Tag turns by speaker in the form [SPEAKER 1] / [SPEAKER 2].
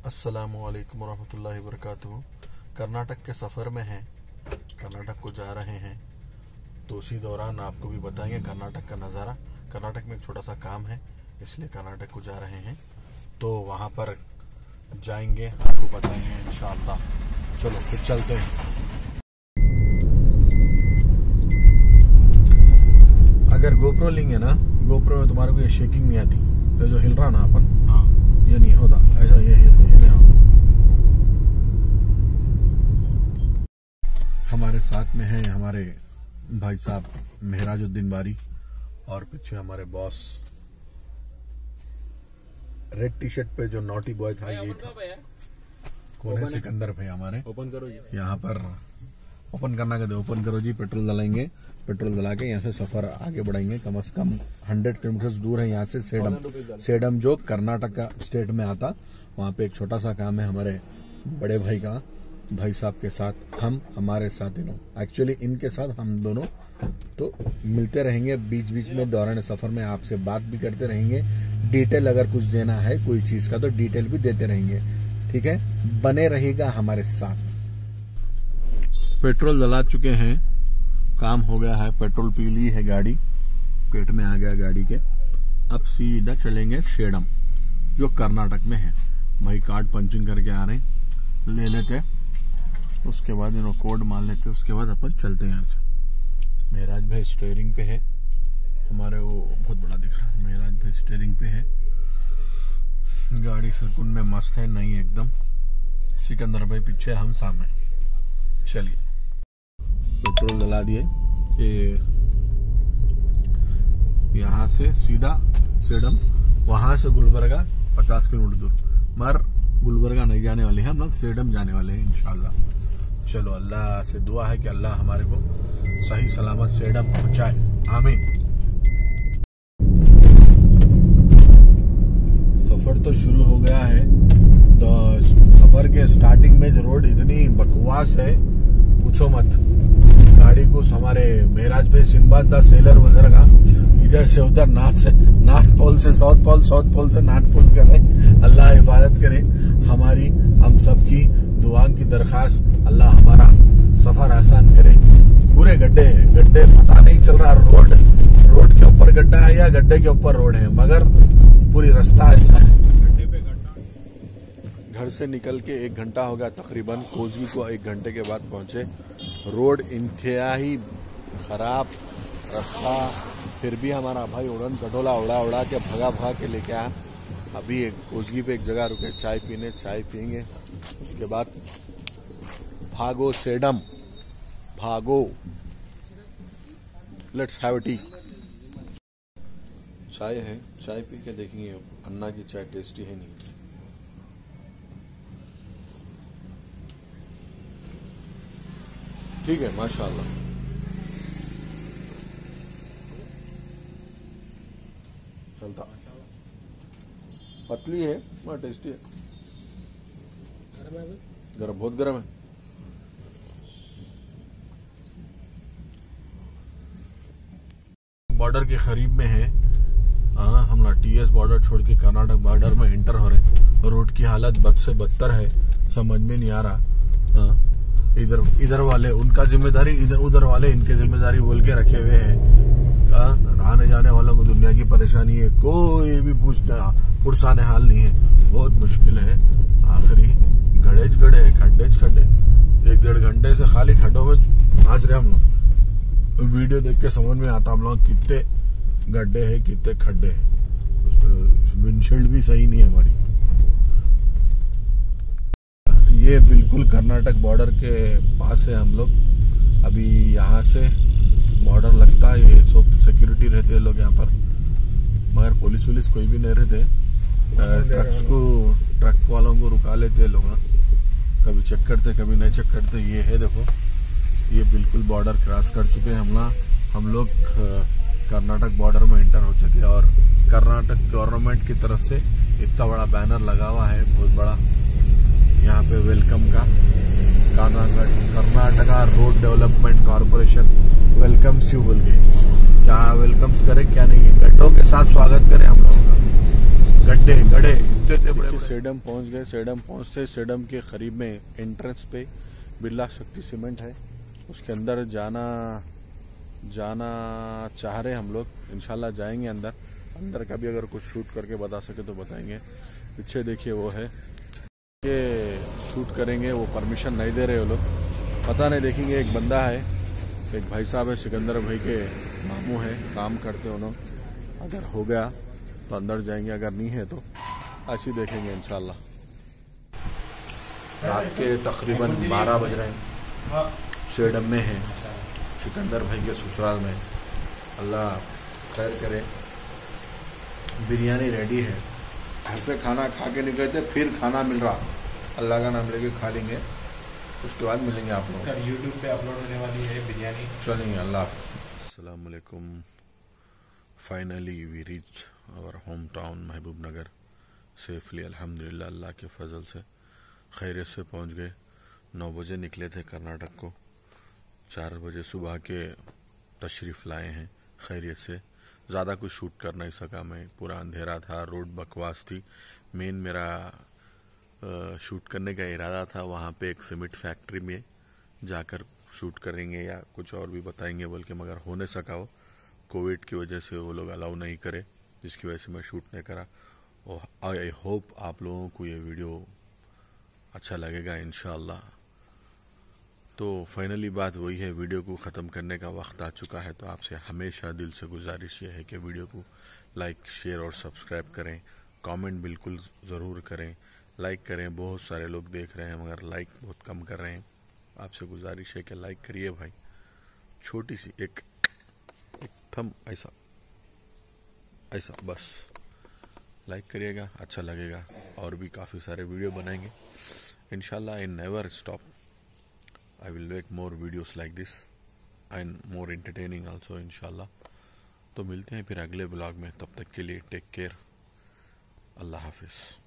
[SPEAKER 1] अस्सलामुअलैकुम वरहमतुल्लाहि वबरकातुहू। कर्नाटक के सफ़र में हैं, कर्नाटक को जा रहे हैं, तो उसी दौरान आपको भी बताएंगे कर्नाटक का नज़ारा। कर्नाटक में एक छोटा सा काम है, इसलिए कर्नाटक को जा रहे हैं, तो वहाँ पर जाएंगे, आपको बताएंगे इंशाअल्लाह। चलो फिर चलते हैं। अगर गोप्रो लेंगे ना, गोप्रो में तुम्हारे को ये शेकिंग नहीं आती, ये जो हिल रहा ना अपन, ये नहीं होता ऐसा, ये नहीं होता। हमारे साथ में है हमारे भाई साहब मेहराजुद्दीन बारी, और पीछे हमारे बॉस। रेड टी शर्ट पे जो नॉटी बॉय था ये था, कौन है? सिकंदर भाई हमारे। ओपन करो जी, यहाँ पर ओपन करना कहते, ओपन करो जी। पेट्रोल डलाएंगे, पेट्रोल डला के यहाँ से सफर आगे बढ़ाएंगे। कम से कम 100 किलोमीटर दूर है यहाँ से सेडम जो कर्नाटक का स्टेट में आता। वहाँ पे एक छोटा सा काम है हमारे बड़े भाई का, भाई साहब के साथ, हमारे साथ एक्चुअली इनके साथ हम दोनों तो मिलते रहेंगे बीच बीच में, दौरान सफर में आपसे बात भी करते रहेंगे। डिटेल अगर कुछ देना है कोई चीज का तो डिटेल भी देते रहेंगे, ठीक है? बने रहेगा हमारे साथ। पेट्रोल डला चुके हैं, काम हो गया है, पेट्रोल पी ली है गाड़ी, पेट में आ गया गाड़ी के। अब सीधा चलेंगे सेडम जो कर्नाटक में है। भाई कार्ड पंचिंग करके आ रहे हैं, ले लेते, उसके बाद इन्होंने कोड मान लेते, उसके बाद अपन चलते हैं यहाँ से। मेहराज भाई स्टीयरिंग पे है हमारे, वो बहुत बड़ा दिख रहा है, मेहराज भाई स्टीयरिंग पे है। गाड़ी सरकुन में मस्त है, नहीं एकदम। सिकंदर भाई पीछे, हम सामने। चलिए पेट्रोल डला दिए, ये यहाँ से सीधा सेडम, वहां से गुलबर्गा 50 किलोमीटर दूर, मगर गुलबर्गा नहीं जाने वाले हैं हम लोग, सेडम जाने वाले हैं इंशाल्लाह। चलो अल्लाह से दुआ है कि अल्लाह हमारे को सही सलामत सेडम पहुंचाए, आमीन। सफर तो शुरू हो गया है, तो सफर के स्टार्टिंग में जो रोड इतनी बकवास है पूछो मत। गाड़ी को हमारे मेहराज भाई सिंबाद दा सेलर वगैरह का इधर से उधर, नाथ पोल से साउथ पोल, साउथ पोल से नाथ पोल कर रहे। अल्लाह हिफाजत करे हमारी, हम सबकी दुआ की दरखास्त, अल्लाह हमारा सफर आसान करे। पूरे गड्ढे हैं, गड्ढे पता नहीं चल रहा रोड के ऊपर गड्ढा है या गड्ढे के ऊपर रोड है, मगर पूरी रास्ता ऐसा है। घर से निकल के 1 घंटा हो गया तकरीबन, कोसगी को 1 घंटे के बाद पहुंचे। रोड इंतहाई खराब रास्ता, फिर भी हमारा भाई उड़न कटोला उड़ा के भगा के लेके आया। अभी एक कोसगी पे एक जगह रुके चाय पीने, चाय पियेंगे, उसके बाद भागो सेडम, भागो, लेट्स हैव टी। चाय है, चाय पी के देखेंगे अन्ना की चाय टेस्टी है नहीं। ठीक है माशाल्लाह। चलता, पतली है मगर टेस्टी है। गरम, बहुत गरम है। बॉर्डर के करीब में है, हम टीएस बॉर्डर छोड़ के कर्नाटक बॉर्डर में एंटर हो रहे। रोड की हालत बद से बदतर है, समझ में नहीं आ रहा। इधर वाले उनका जिम्मेदारी, उधर वाले इनके जिम्मेदारी बोल के रखे हुए हैं। आने जाने वालों को दुनिया की परेशानी है, कोई भी पुरसाने हाल नहीं है, बहुत मुश्किल है। आखिरी गड्ढे, खड्डे 1-1.5 घंटे से खाली खड्डों में नाच रहे हम लोग। वीडियो देख के समझ में आता हम लोग कितने गड्ढे हैं, कितने खड्डे हैं। विंडशील्ड भी सही नहीं है हमारी। ये बिल्कुल कर्नाटक बॉर्डर के पास है हम लोग। अभी यहाँ से बॉर्डर लगता है, ये सब सिक्योरिटी रहते हैं लोग यहाँ पर, मगर पुलिस कोई भी नहीं रहते। ट्रक वालों को रुका लेते लोग, कभी चेक करते कभी नहीं चेक करते। ये है देखो, ये बिल्कुल बॉर्डर क्रॉस कर चुके हैं हम लोग कर्नाटक बॉर्डर में एंटर हो चुके हैं। और कर्नाटक गवर्नमेंट की तरफ से इतना बड़ा बैनर लगा हुआ है, बहुत बड़ा, यहाँ पे वेलकम का, Karnataka road development corporation welcomes you बोल के। क्या वेलकम्स करे क्या नहीं, गड्ढों के साथ स्वागत करें हम लोग का। गड्ढे कुत्ते थे बड़े। सेडम पहुंच गए। सेडम पहुंचते सेडम के करीब में एंट्रेंस पे बिरला शक्ति सीमेंट है, उसके अंदर जाना चाह रहे हम लोग। इंशाल्लाह जाएंगे अंदर का भी अगर कुछ शूट करके बता सके तो बताएंगे। पीछे देखिए वो है ये शूट करेंगे, वो परमिशन नहीं दे रहे वो लोग, पता नहीं, देखेंगे। एक बंदा है, एक भाई साहब है, सिकंदर भाई के मामू है, काम करते उन्होंने। अगर हो गया तो अंदर जाएंगे, अगर नहीं है तो ऐसे ही देखेंगे इंशाल्लाह। रात के तकरीबन 12 बज रहे हैं, सेडम में है, सिकंदर भाई के ससुराल में। अल्लाह खैर करे। बिरयानी रेडी है, घर से खाना खा के निकले थे, फिर खाना मिल रहा, अल्लाह का नाम लेके खा लेंगे, उसके बाद मिलेंगे आप लोग।
[SPEAKER 2] यूट्यूब पे अपलोड होने वाली है बिरयानी।
[SPEAKER 1] चलेंगे, अल्लाह हाफ़िज़। अस्सलाम वालेकुम। Finally we reach our home town Mahbub Nagar safely, अल्हम्दुलिल्लाह, अल्लाह के फजल से खैरियत से पहुंच गए। 9 बजे निकले थे कर्नाटक को, 4 बजे सुबह के तशरीफ़ लाए हैं खैरियत से। ज़्यादा कुछ शूट कर नहीं सका मैं, पूरा अंधेरा था, रोड बकवास थी। मेन मेरा शूट करने का इरादा था वहाँ पे एक सीमेंट फैक्ट्री में जाकर शूट करेंगे या कुछ और भी बताएंगे बोल के, मगर हो नहीं सका। वो कोविड की वजह से वो लोग अलाउ नहीं करे, जिसकी वजह से मैं शूट नहीं करा। और आई होप आप लोगों को ये वीडियो अच्छा लगेगा इंशाअल्लाह। तो फाइनली बात वही है, वीडियो को ख़त्म करने का वक्त आ चुका है। तो आपसे हमेशा दिल से गुजारिश ये है कि वीडियो को लाइक, शेयर और सब्सक्राइब करें। कमेंट बिल्कुल ज़रूर करें, लाइक करें। बहुत सारे लोग देख रहे हैं मगर लाइक बहुत कम कर रहे हैं। आपसे गुजारिश है कि लाइक करिए भाई। छोटी सी एक थम ऐसा बस लाइक करिएगा, अच्छा लगेगा। और भी काफ़ी सारे वीडियो बनाएंगे इंशाल्लाह। In never stop, I will make more videos like this and more entertaining also इंशाल्लाह। तो मिलते हैं फिर अगले ब्लॉग में, तब तक के लिए टेक केयर, अल्लाह हाफिज़।